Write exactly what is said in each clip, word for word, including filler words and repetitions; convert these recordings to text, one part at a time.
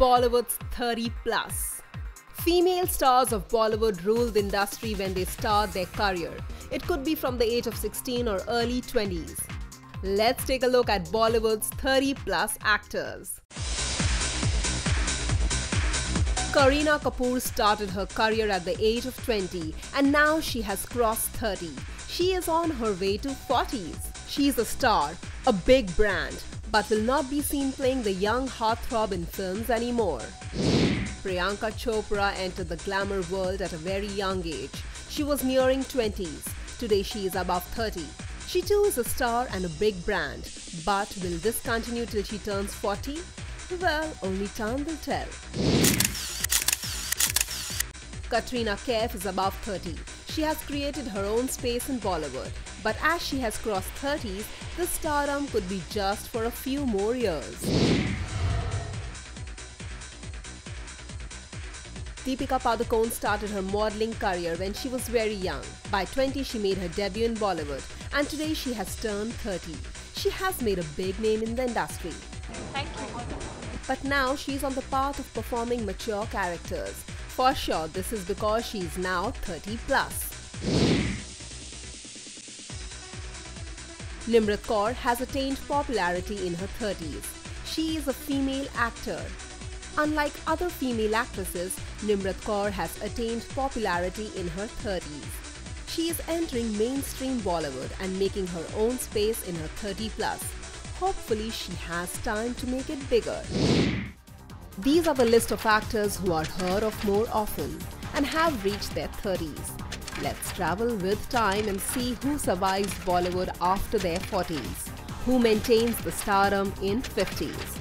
Bollywood's thirty plus. Female stars of Bollywood rule the industry when they start their career. It could be from the age of sixteen or early twenties. Let's take a look at Bollywood's thirty plus actors. Kareena Kapoor started her career at the age of twenty and now she has crossed thirty. She is on her way to forties. She is a star, a big brand, but will not be seen playing the young heartthrob in films anymore. Priyanka Chopra entered the glamour world at a very young age. She was nearing twenties. Today she is above thirty. She too is a star and a big brand. But will this continue till she turns forty? Well, only time will tell. Katrina Kaif is above thirty. She has created her own space in Bollywood. But as she has crossed thirties, the stardom could be just for a few more years. Deepika Padukone started her modeling career when she was very young. By twenty, she made her debut in Bollywood, and today she has turned thirty. She has made a big name in the industry. Thank you. But now she's on the path of performing mature characters. For sure, this is because she is now thirty plus. Nimrat Kaur has attained popularity in her thirties. She is a female actor. Unlike other female actresses, Nimrat Kaur has attained popularity in her thirties. She is entering mainstream Bollywood and making her own space in her thirty plus. Hopefully, she has time to make it bigger. These are the list of actors who are heard of more often and have reached their thirties. Let's travel with time and see who survives Bollywood after their forties, who maintains the stardom in fifties.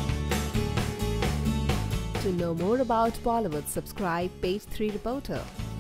To know more about Bollywood, subscribe Page three Reporter.